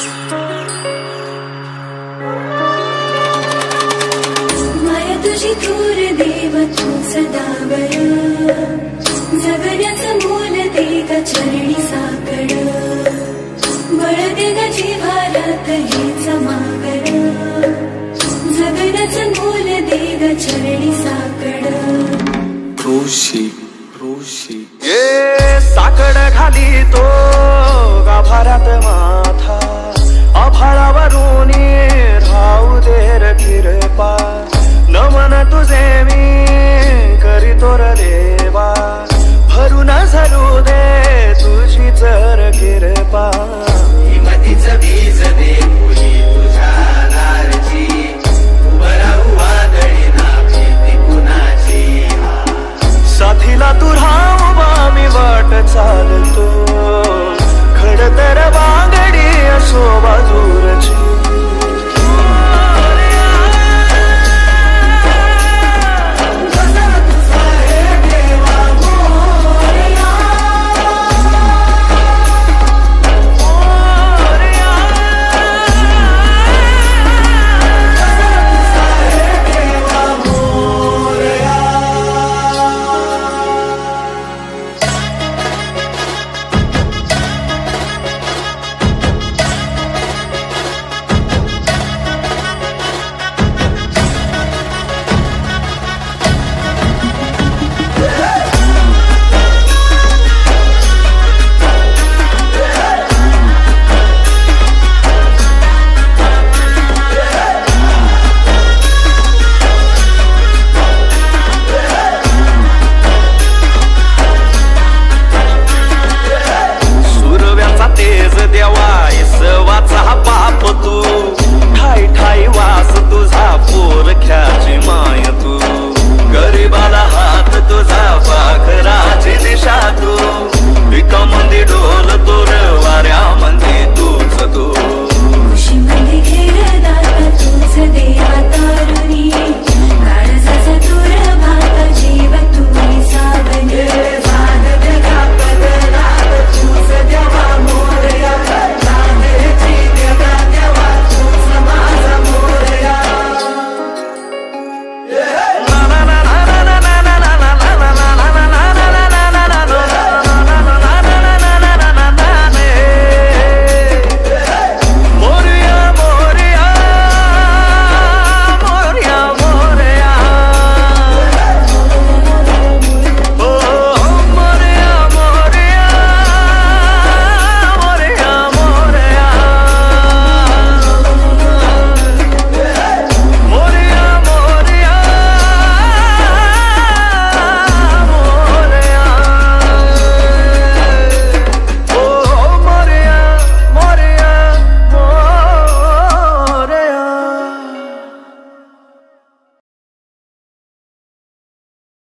माया तुझी थोर देव तू सदा बरा, जगण्याचं मोल दे ग चरणी साकड, बळ दे ग जिव्हारात हेच मागड, जगण्याचं मोल दे ग चरणी साकड. ऋषी ऋषी ये साकड घाली तो गाभारात माथा, आभाळावरून राहू दे रे कृपा, नमन तुझे मी करीतो रे देवा, भरून